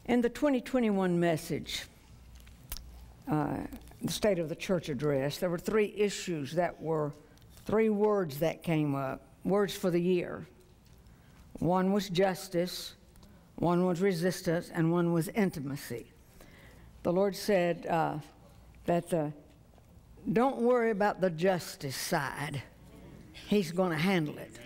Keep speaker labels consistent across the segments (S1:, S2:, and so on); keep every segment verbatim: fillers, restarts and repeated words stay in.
S1: In the twenty twenty-one message, uh, the State of the Church address, there were three issues that were, three words that came up, words for the year. One was justice, one was resistance, and one was intimacy. The Lord said uh, that the, don't worry about the justice side. He's going to handle it.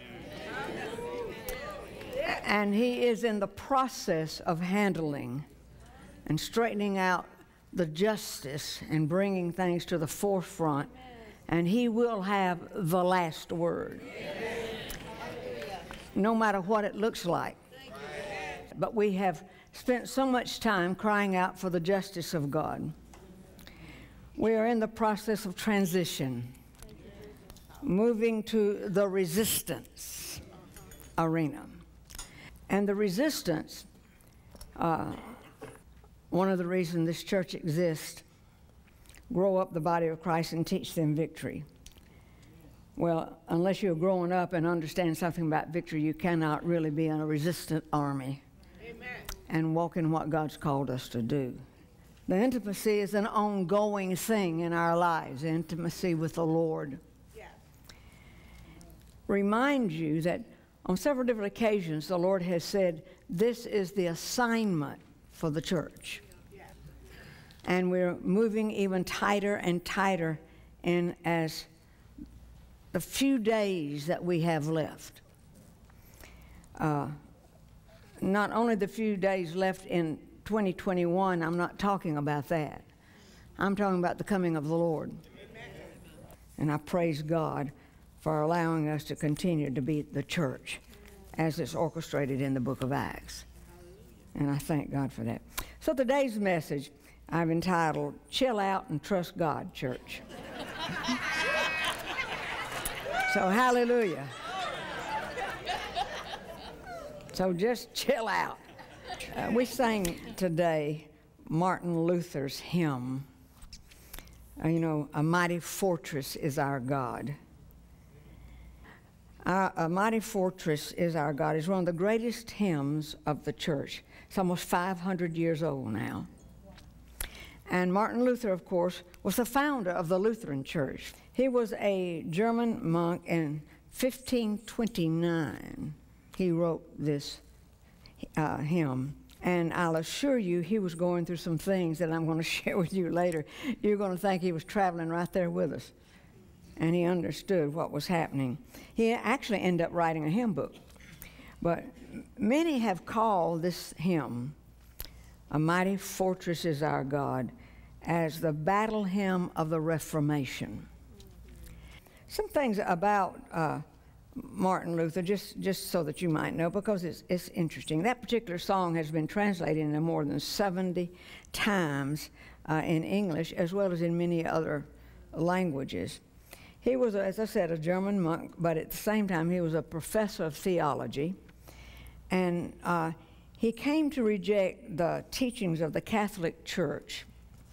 S1: And He is in the process of handling and straightening out the justice and bringing things to the forefront. And He will have the last word, no matter what it looks like. But we have spent so much time crying out for the justice of God. We are in the process of transition, moving to the resistance arena. And the resistance, uh, one of the reasons this church exists, grow up the body of Christ and teach them victory. Well, unless you're growing up and understand something about victory, you cannot really be in a resistant army. Amen. And walk in what God's called us to do. The intimacy is an ongoing thing in our lives, intimacy with the Lord. Yeah. Remind you that on several different occasions, the Lord has said, this is the assignment for the church. And we're moving even tighter and tighter in as the few days that we have left. Uh, not only the few days left in twenty twenty-one, I'm not talking about that. I'm talking about the coming of the Lord. And I praise God for allowing us to continue to be the church as it's orchestrated in the book of Acts. And I thank God for that. So today's message I've entitled, Chill Out and Trust God, Church. So hallelujah. So just chill out. Uh, we sang today Martin Luther's hymn, uh, you know, A Mighty Fortress is Our God. Our, a mighty fortress is our God is one of the greatest hymns of the church. It's almost five hundred years old now. And Martin Luther, of course, was the founder of the Lutheran Church. He was a German monk in fifteen twenty-nine. He wrote this uh, hymn. And I'll assure you he was going through some things that I'm going to share with you later. You're going to think he was traveling right there with us. And he understood what was happening. He actually ended up writing a hymn book. But many have called this hymn, A Mighty Fortress is Our God, as the battle hymn of the Reformation. Some things about uh, Martin Luther, just, just so that you might know, because it's, it's interesting. That particular song has been translated into more than seventy times uh, in English, as well as in many other languages. He was, as I said, a German monk, but at the same time, he was a professor of theology. And uh, he came to reject the teachings of the Catholic Church,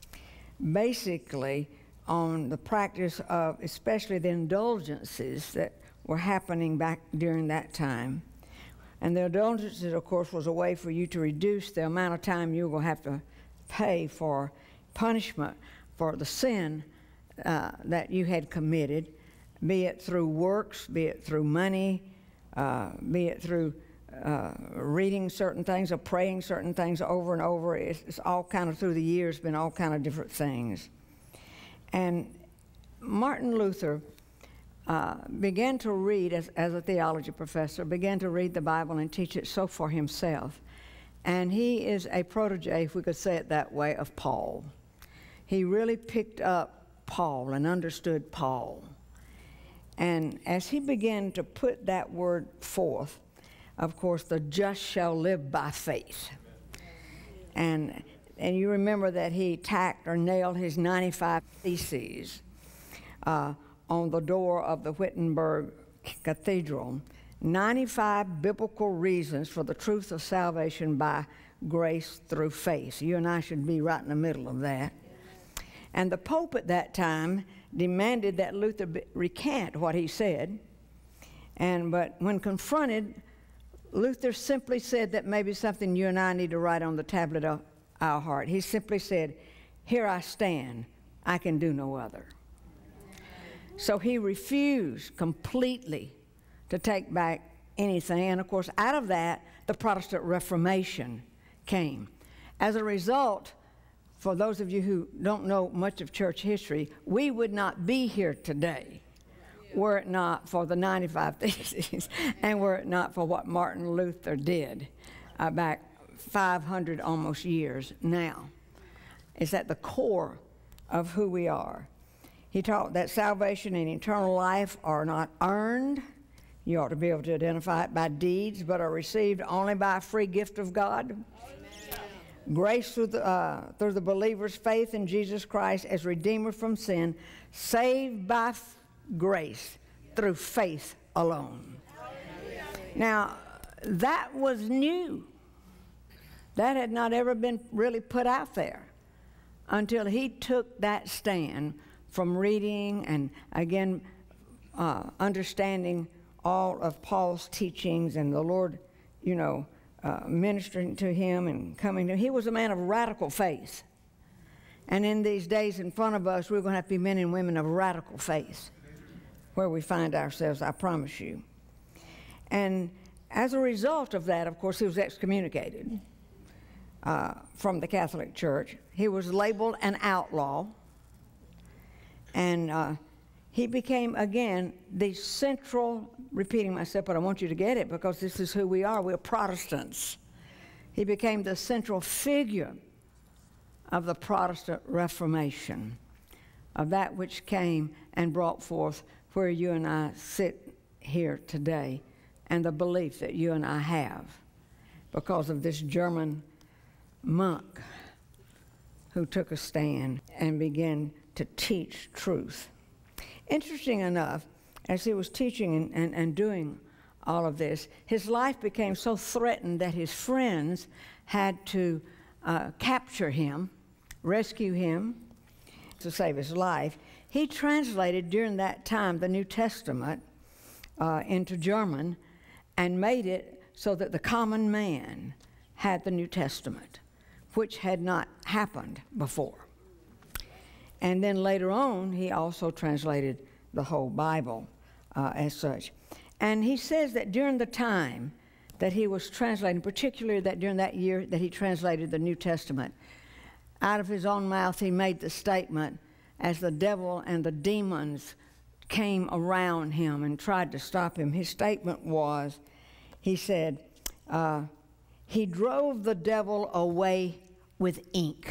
S1: basically on the practice of, especially the indulgences that were happening back during that time. And the indulgences, of course, was a way for you to reduce the amount of time you were going to have to pay for punishment for the sin Uh, that you had committed, be it through works, be it through money, uh, be it through uh, reading certain things or praying certain things over and over. It's, it's all kind of through the years been all kind of different things. And Martin Luther uh, began to read, as, as a theology professor, began to read the Bible and teach it so for himself. And he is a protege, if we could say it that way, of Paul. He really picked up Paul and understood Paul. And as he began to put that word forth, of course, the just shall live by faith. And, and you remember that he tacked or nailed his ninety-five theses uh, on the door of the Wittenberg Cathedral. ninety-five biblical reasons for the truth of salvation by grace through faith. You and I should be right in the middle of that. And the Pope at that time demanded that Luther recant what he said. And but when confronted, Luther simply said that maybe something you and I need to write on the tablet of our heart. He simply said, "Here I stand, I can do no other." So he refused completely to take back anything. And of course, out of that, the Protestant Reformation came. As a result, for those of you who don't know much of church history, we would not be here today were it not for the ninety-five Theses and were it not for what Martin Luther did uh, back five hundred almost years now. It's at the core of who we are. He taught that salvation and eternal life are not earned. You ought to be able to identify it by deeds, but are received only by a free gift of God. Amen. Grace through the, uh, through the believer's faith in Jesus Christ as Redeemer from sin, saved by grace through faith alone. Amen. Now, that was new. That had not ever been really put out there until he took that stand from reading and, again, uh, understanding all of Paul's teachings and the Lord, you know, uh, ministering to him and coming to him. He was a man of radical faith. And in these days in front of us, we're going to have to be men and women of radical faith where we find ourselves, I promise you. And as a result of that, of course, he was excommunicated uh, from the Catholic Church. He was labeled an outlaw. And uh, he became, again, the central, repeating myself, but I want you to get it because this is who we are. We're Protestants. He became the central figure of the Protestant Reformation, of that which came and brought forth where you and I sit here today, and the belief that you and I have because of this German monk who took a stand and began to teach truth. Interesting enough, as he was teaching and, and, and doing all of this, his life became so threatened that his friends had to uh, capture him, rescue him to save his life. He translated during that time the New Testament uh, into German and made it so that the common man had the New Testament, which had not happened before. And then later on, he also translated the whole Bible uh, as such. And he says that during the time that he was translating, particularly that during that year that he translated the New Testament, out of his own mouth he made the statement, as the devil and the demons came around him and tried to stop him, his statement was, he said, uh, he drove the devil away with ink.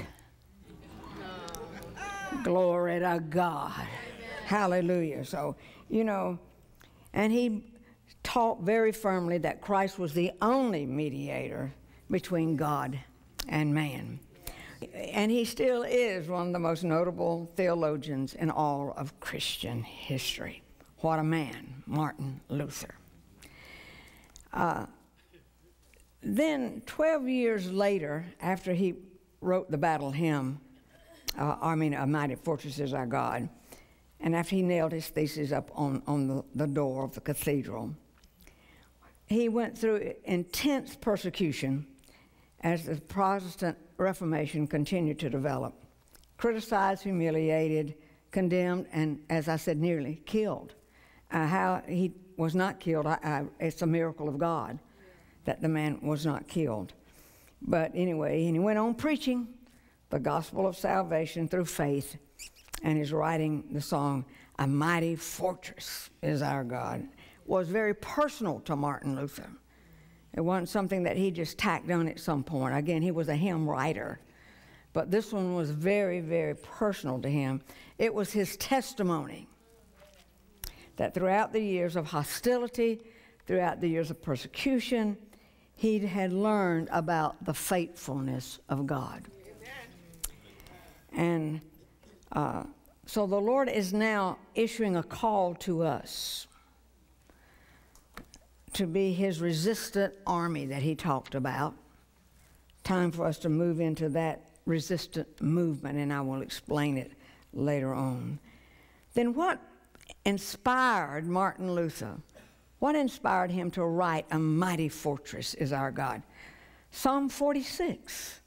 S1: Glory to God. Amen. Hallelujah. So, you know, and he taught very firmly that Christ was the only mediator between God and man. And he still is one of the most notable theologians in all of Christian history. What a man, Martin Luther. Uh, then twelve years later, after he wrote the battle hymn, Uh, I mean, a mighty fortress is our God. And after he nailed his thesis up on, on the, the door of the cathedral, he went through intense persecution as the Protestant Reformation continued to develop. Criticized, humiliated, condemned, and, as I said, nearly killed. Uh, how he was not killed, I, I, it's a miracle of God that the man was not killed. But anyway, and he went on preaching the gospel of salvation through faith, and is writing the song, "A Mighty Fortress is Our God." Was very personal to Martin Luther. It wasn't something that he just tacked on at some point. Again, he was a hymn writer, but this one was very, very personal to him. It was his testimony that throughout the years of hostility, throughout the years of persecution, he had learned about the faithfulness of God. And uh, so the Lord is now issuing a call to us to be his resistant army that he talked about. Time for us to move into that resistant movement, and I will explain it later on. Then what inspired Martin Luther What inspired him to write, "A mighty fortress is our God"? Psalm forty-six.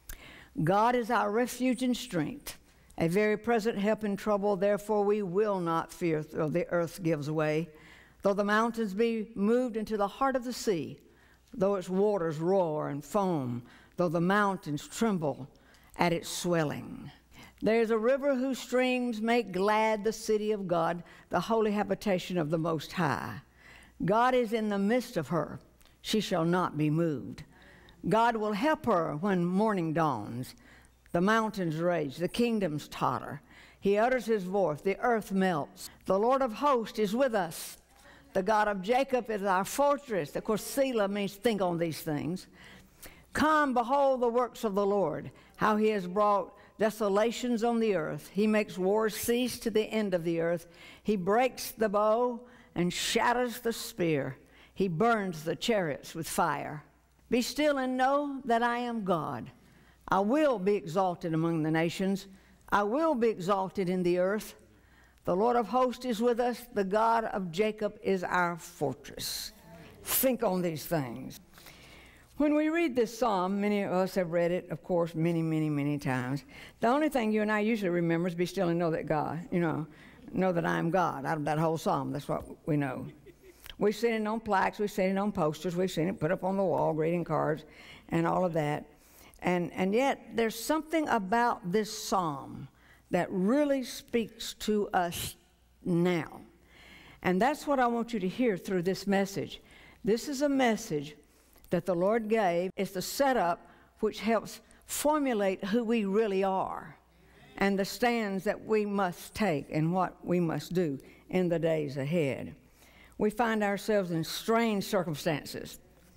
S1: God is our refuge and strength, a very present help in trouble. Therefore we will not fear, though the earth gives way, though the mountains be moved into the heart of the sea, though its waters roar and foam, though the mountains tremble at its swelling. There is a river whose streams make glad the city of God, the holy habitation of the Most High. God is in the midst of her. She shall not be moved. God will help her when morning dawns. The mountains rage, the kingdoms totter. He utters his voice, the earth melts. The Lord of hosts is with us. The God of Jacob is our fortress. Of course, Selah means think on these things. Come, behold the works of the Lord, how he has brought desolations on the earth. He makes wars cease to the end of the earth. He breaks the bow and shatters the spear. He burns the chariots with fire. Be still and know that I am God. I will be exalted among the nations. I will be exalted in the earth. The Lord of hosts is with us. The God of Jacob is our fortress. Think on these things. When we read this psalm, many of us have read it, of course, many, many, many times. The only thing you and I usually remember is be still and know that God, you know, know that I am God. Out of that whole psalm, that's what we know. We've seen it on plaques, we've seen it on posters, we've seen it put up on the wall, greeting cards, and all of that. And, and yet, there's something about this psalm that really speaks to us now. And that's what I want you to hear through this message. This is a message that the Lord gave. It's the setup which helps formulate who we really are and the stands that we must take and what we must do in the days ahead. We find ourselves in strange circumstances.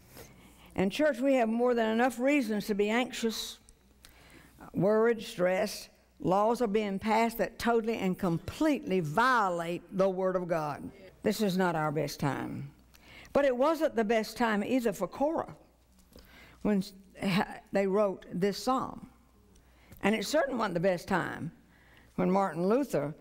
S1: And church, we have more than enough reasons to be anxious, worried, stressed. Laws are being passed that totally and completely violate the Word of God. This is not our best time. But it wasn't the best time either for Korah when they wrote this psalm. And it certainly wasn't the best time when Martin Luther,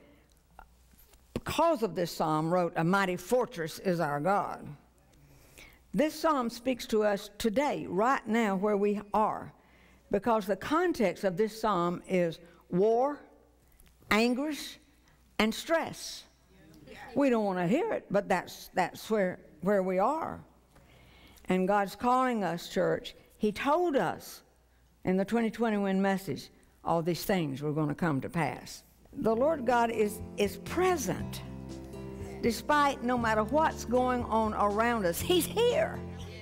S1: because of this psalm, wrote, "A mighty fortress is our God." This psalm speaks to us today, right now, where we are, because the context of this psalm is war, anguish, and stress. We don't want to hear it, but that's, that's where, where we are. And God's calling us, church. He told us in the twenty twenty-one message, all these things were going to come to pass. The Lord God is, is present. Despite no matter what's going on around us, He's here.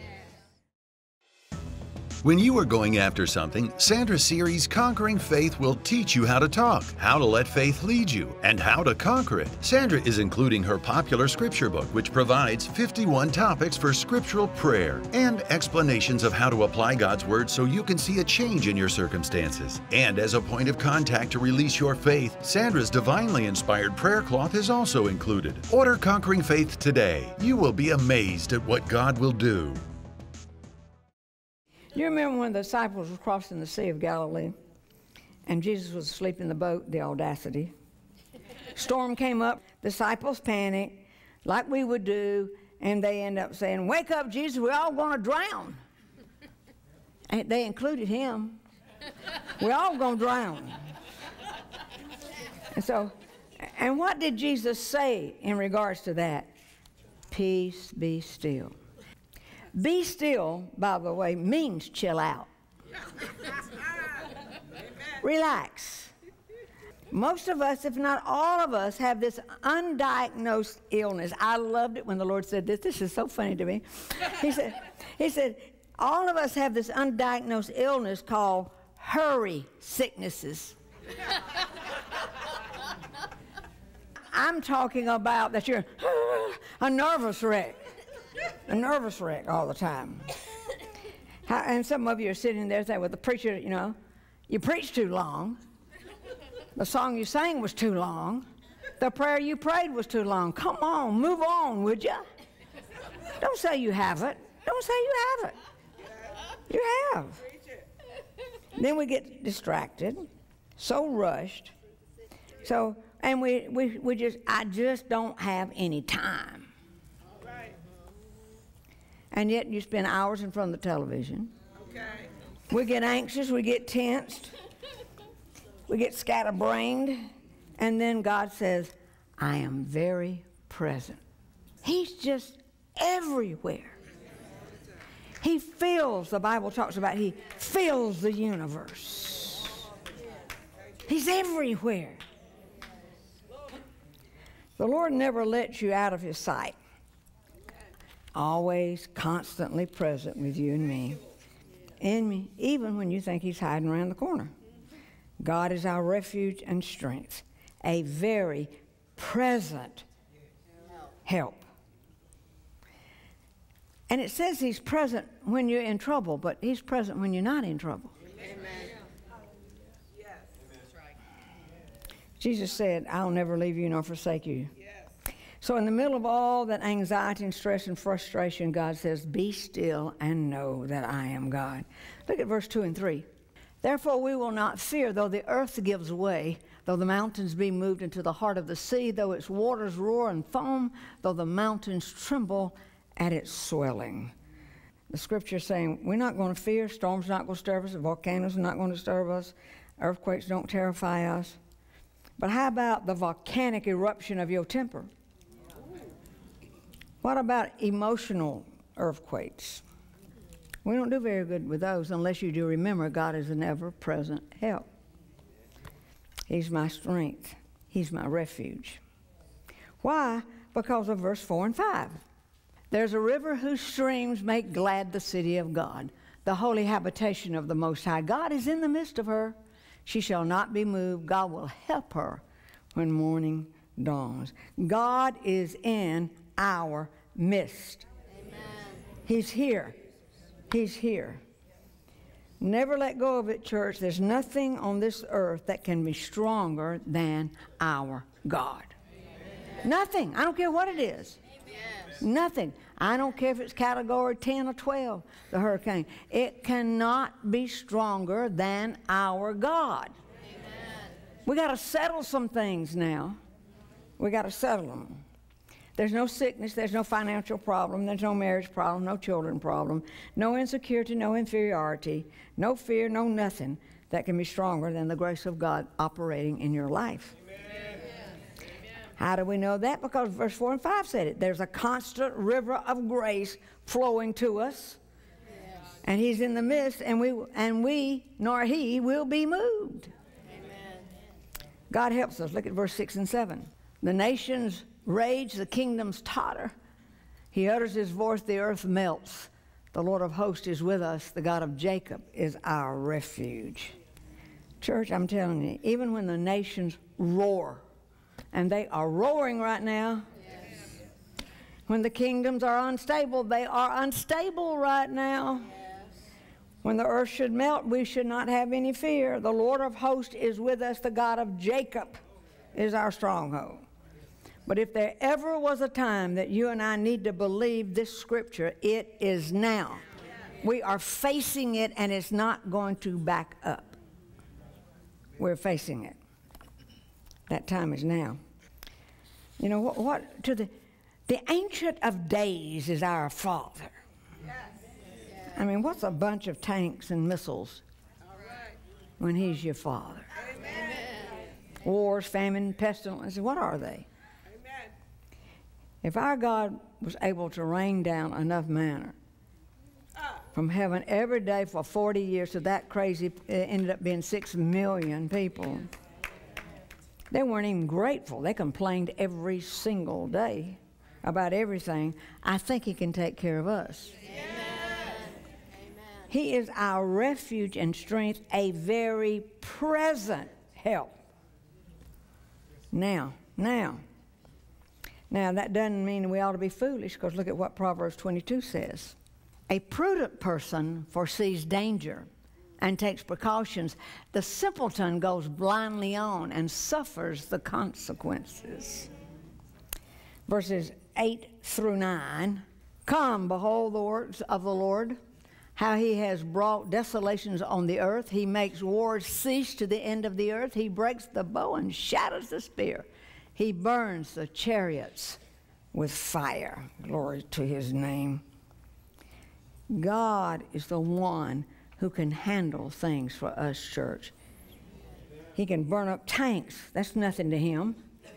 S2: When you are going after something, Sandra's series Conquering Faith will teach you how to talk, how to let faith lead you, and how to conquer it. Sandra is including her popular scripture book, which provides fifty-one topics for scriptural prayer and explanations of how to apply God's Word so you can see a change in your circumstances. And as a point of contact to release your faith, Sandra's divinely inspired prayer cloth is also included. Order Conquering Faith today. You will be amazed at what God will do.
S1: You remember when the disciples were crossing the Sea of Galilee and Jesus was asleep in the boat? The audacity. Storm came up, disciples panicked like we would do, and they end up saying, "Wake up, Jesus, we're all going to drown." And they included him. We're all going to drown. And so, and what did Jesus say in regards to that? Peace, be still. Be still, by the way, means chill out. Relax. Most of us, if not all of us, have this undiagnosed illness. I loved it when the Lord said this. This is so funny to me. He said, he said, all of us have this undiagnosed illness called hurry sicknesses. I'm talking about that you're a nervous wreck. A nervous wreck all the time. How, and some of you are sitting there saying, well, the preacher, you know, you preached too long. The song you sang was too long. The prayer you prayed was too long. Come on, move on, would you? Don't say you haven't. Don't say you haven't. You have. Then we get distracted, so rushed. So, and we, we, we just, I just don't have any time. and yet you spend hours in front of the television. Okay. We get anxious, we get tensed, we get scatterbrained, and then God says, I am very present. He's just everywhere. He fills, the Bible talks about, he fills the universe. He's everywhere. The Lord never lets you out of his sight. Always constantly present with you and me. In me, even when you think he's hiding around the corner. God is our refuge and strength, a very present help. And it says he's present when you're in trouble, but he's present when you're not in trouble. Amen. Yes. That's right. Jesus said, I'll never leave you nor forsake you. Yes. So in the middle of all that anxiety and stress and frustration, God says, be still and know that I am God. Look at verse two and three. Therefore we will not fear, though the earth gives way, though the mountains be moved into the heart of the sea, though its waters roar and foam, though the mountains tremble at its swelling. The scripture is saying we're not going to fear. Storms not going to disturb us. Volcanoes are not going to disturb us. Earthquakes don't terrify us. But how about the volcanic eruption of your temper? What about emotional earthquakes? We don't do very good with those unless you do remember God is an ever-present help. He's my strength. He's my refuge. Why? Because of verse four and five. There's a river whose streams make glad the city of God, the holy habitation of the Most High. God is in the midst of her. She shall not be moved. God will help her when morning dawns. God is in our midst. Amen. He's here. He's here. Never let go of it, church. There's nothing on this earth that can be stronger than our God. Amen. Nothing. I don't care what it is. Yes. Nothing. I don't care if it's category ten or twelve, the hurricane. It cannot be stronger than our God. Amen. We got to settle some things now. We got to settle them. There's no sickness, there's no financial problem, there's no marriage problem, no children problem, no insecurity, no inferiority, no fear, no nothing that can be stronger than the grace of God operating in your life. Amen. How do we know that? Because verse four and five said it. There's a constant river of grace flowing to us, yes. And he's in the midst, and we, and we, nor he, will be moved. Amen. God helps us. Look at verse six and seven. The nations rage, the kingdoms totter. He utters his voice, the earth melts. The Lord of hosts is with us. The God of Jacob is our refuge. Church, I'm telling you, even when the nations roar, and they are roaring right now, yes. When the kingdoms are unstable, they are unstable right now. Yes. When the earth should melt, we should not have any fear. The Lord of hosts is with us. The God of Jacob is our stronghold. But if there ever was a time that you and I need to believe this scripture, it is now. We are facing it, and it's not going to back up. We're facing it. That time is now. You know, what, what to the, the Ancient of Days is our Father. Yes. I mean, what's a bunch of tanks and missiles when he's your Father? Amen. Wars, famine, pestilence, what are they? If our God was able to rain down enough manna from heaven every day for forty years, so that crazy, it ended up being six million people. They weren't even grateful. They complained every single day about everything. I think he can take care of us. Amen. He is our refuge and strength, a very present help. Now, now. Now, that doesn't mean we ought to be foolish, because look at what Proverbs twenty-two says. A prudent person foresees danger and takes precautions. The simpleton goes blindly on and suffers the consequences. Verses eight through nine. Come, behold the works of the Lord, how he has brought desolations on the earth. He makes wars cease to the end of the earth. He breaks the bow and shatters the spear. He burns the chariots with fire. Glory to his name. God is the one who can handle things for us, church. He can burn up tanks. That's nothing to him.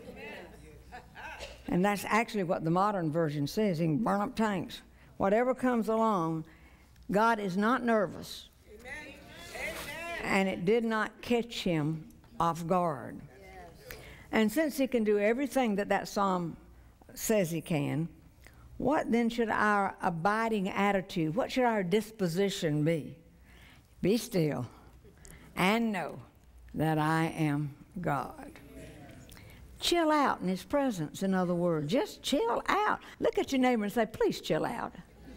S1: And that's actually what the modern version says. He can burn up tanks. Whatever comes along, God is not nervous. Amen. And it did not catch him off guard. Yes. And since he can do everything that that psalm says he can, what then should our abiding attitude, what should our disposition be? Be still and know that I am God. Chill out in his presence, in other words. Just chill out. Look at your neighbor and say, please chill out.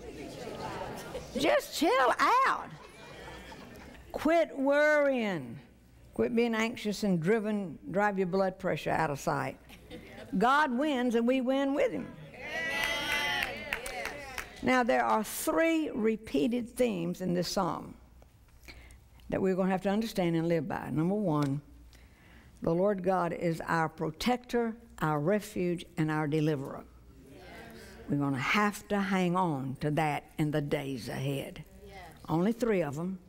S1: Just chill out. Quit worrying. Quit being anxious and driven, drive your blood pressure out of sight. God wins and we win with him. Now there are three repeated themes in this psalm that we're going to have to understand and live by. Number one, the Lord God is our protector, our refuge, and our deliverer. Yes. We're going to have to hang on to that in the days ahead. Yes. Only three of them.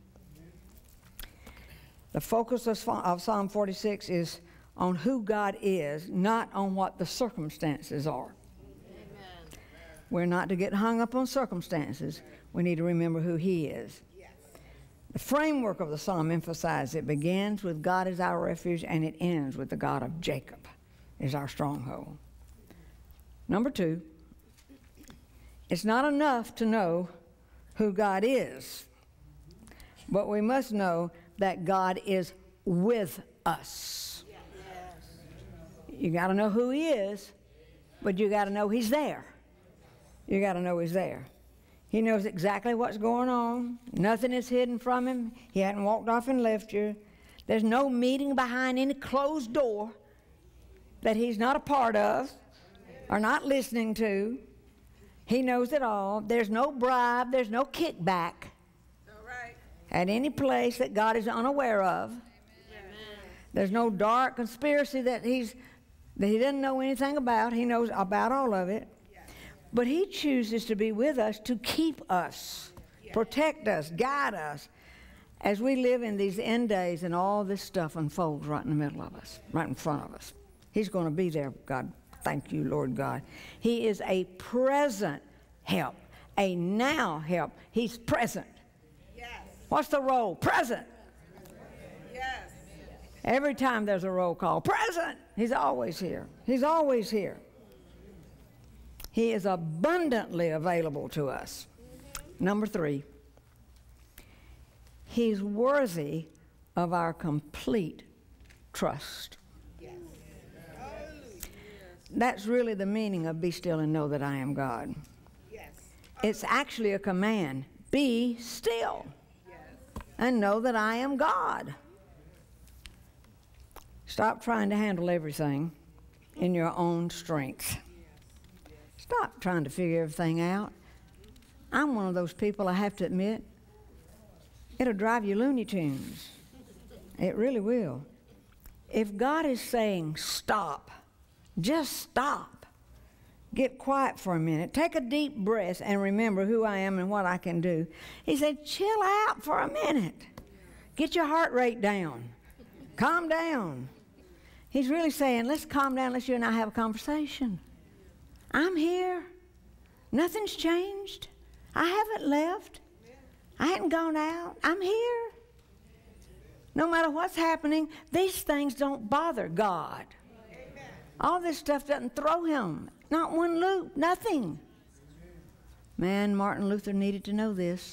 S1: The focus of, of Psalm forty-six is on who God is, not on what the circumstances are. Amen. We're not to get hung up on circumstances. We need to remember who he is. The framework of the psalm emphasizes it begins with God as our refuge and it ends with the God of Jacob is our stronghold. Number two, it's not enough to know who God is, but we must know that God is with us. Yes. You got to know who he is, but you got to know he's there. You got to know he's there. He knows exactly what's going on. Nothing is hidden from him. He hadn't walked off and left you. There's no meeting behind any closed door that he's not a part of or not listening to. He knows it all. There's no bribe. There's no kickback all right. at any place that God is unaware of. Amen. There's no dark conspiracy that, he's, that he doesn't know anything about. He knows about all of it. But he chooses to be with us to keep us, protect us, guide us as we live in these end days and all this stuff unfolds right in the middle of us, right in front of us. He's going to be there, God. Thank you, Lord God. He is a present help, a now help. He's present. Yes. What's the role? Present. Yes. Every time there's a roll call, present. He's always here. He's always here. He is abundantly available to us. Number three, he's worthy of our complete trust. Yes. That's really the meaning of be still and know that I am God. Yes. It's actually a command. Be still yes. and know that I am God. Stop trying to handle everything in your own strength. Stop trying to figure everything out. I'm one of those people, I have to admit, it'll drive you Looney Tunes. It really will. If God is saying stop, just stop. Get quiet for a minute. Take a deep breath and remember who I am and what I can do. He said, chill out for a minute. Get your heart rate down. Calm down. He's really saying, let's calm down, let's you and I have a conversation. I'm here. Nothing's changed. I haven't left. I hadn't gone out. I'm here. No matter what's happening, these things don't bother God. Amen. All this stuff doesn't throw him. Not one loop, nothing. Man, Martin Luther needed to know this.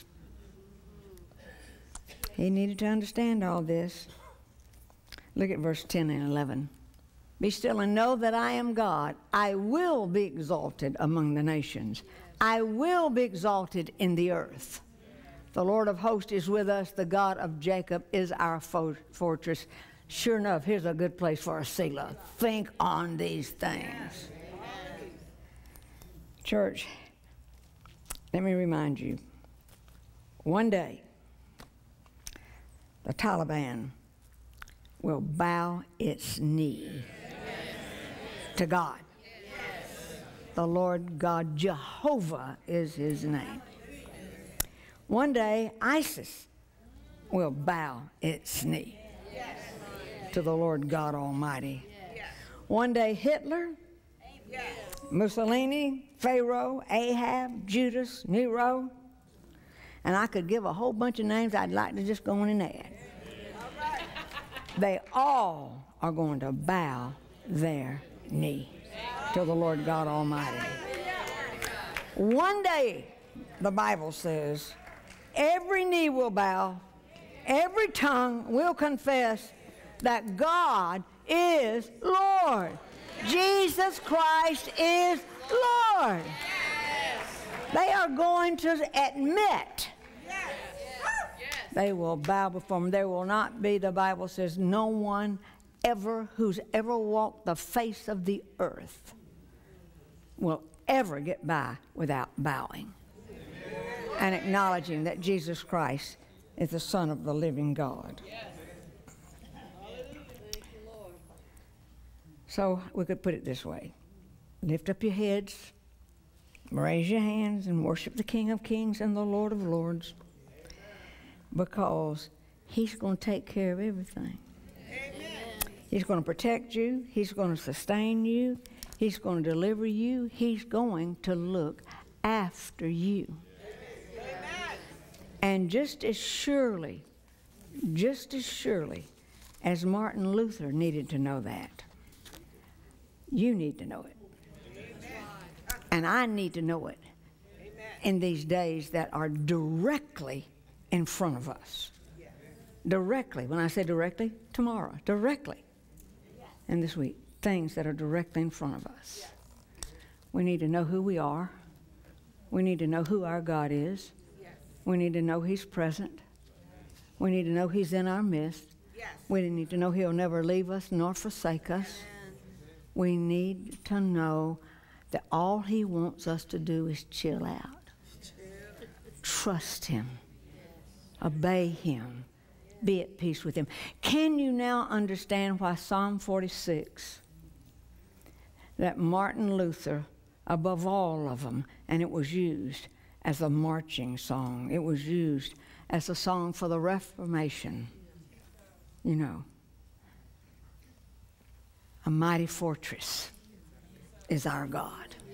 S1: He needed to understand all this. Look at verse ten and eleven. Be still and know that I am God. I will be exalted among the nations. I will be exalted in the earth. The Lord of hosts is with us. The God of Jacob is our fo- fortress. Sure enough, here's a good place for a Selah. Think on these things. Church, let me remind you, one day, the Taliban will bow its knee to God. The Lord God, Jehovah is his name. One day, ISIS will bow its knee to the Lord God Almighty. One day, Hitler, Mussolini, Pharaoh, Ahab, Judas, Nero, and I could give a whole bunch of names I'd like to just go in and add. They all are going to bow their knee to the Lord God Almighty. One day, the Bible says, every knee will bow, every tongue will confess that God is Lord. Jesus Christ is Lord. They are going to admit. They will bow before him. There will not be, the Bible says, no one ever who's ever walked the face of the earth will ever get by without bowing and acknowledging that Jesus Christ is the Son of the living God. So we could put it this way. Lift up your heads, raise your hands, and worship the King of Kings and the Lord of Lords, because he's going to take care of everything. Amen. He's going to protect you. He's going to sustain you. He's going to deliver you. He's going to look after you. Amen. And just as surely, just as surely as Martin Luther needed to know that, you need to know it. Amen. And I need to know it. Amen. In these days that are directly in front of us. Yes. Directly. When I say directly, tomorrow. Directly. Yes. And this week. Things that are directly in front of us. Yes. We need to know who we are. We need to know who our God is. Yes. We need to know he's present. We need to know he's in our midst. Yes. We need to know he'll never leave us nor forsake us. Amen. We need to know that all he wants us to do is chill out. Trust him. Obey him. Be at peace with him. Can you now understand why Psalm forty-six, that Martin Luther, above all of them, and it was used as a marching song. It was used as a song for the Reformation. You know, a mighty fortress is our God.